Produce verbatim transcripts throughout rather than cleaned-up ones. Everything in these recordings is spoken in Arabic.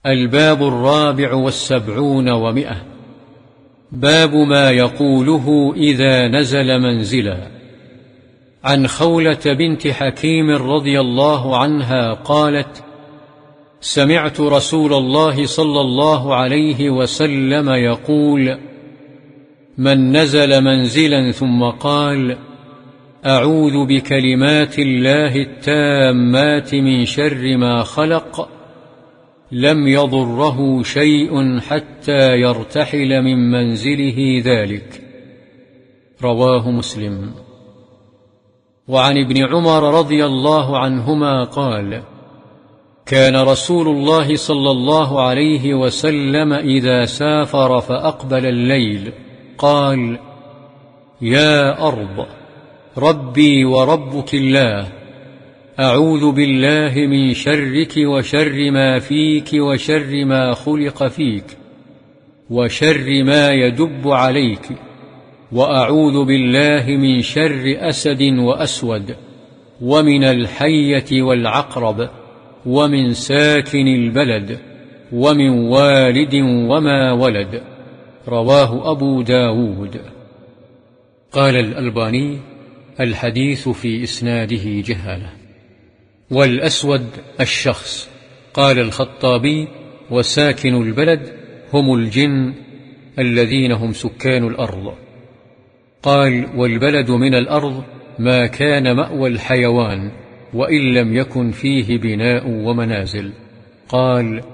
الباب الرابع والسبعون ومئة. باب ما يقوله إذا نزل منزلا. عن خولة بنت حكيم رضي الله عنها قالت: سمعت رسول الله صلى الله عليه وسلم يقول: من نزل منزلا ثم قال: أعوذ بكلمات الله التامات من شر ما خلق، لم يضره شيء حتى يرتحل من منزله ذلك. رواه مسلم. وعن ابن عمر رضي الله عنهما قال: كان رسول الله صلى الله عليه وسلم إذا سافر فأقبل الليل قال: يا أرض ربي وربك الله، أعوذ بالله من شرك وشر ما فيك وشر ما خلق فيك وشر ما يدب عليك، وأعوذ بالله من شر أسد وأسود ومن الحية والعقرب ومن ساكن البلد ومن والد وما ولد. رواه أبو داود. قال الألباني: الحديث في إسناده جهالة. والأسود الشخص. قال الخطابي: وساكن البلد هم الجن الذين هم سكان الأرض. قال: والبلد من الأرض ما كان مأوى الحيوان وإن لم يكن فيه بناء ومنازل. قال: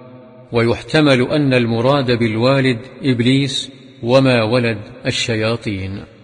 ويحتمل أن المراد بالوالد إبليس وما ولد الشياطين.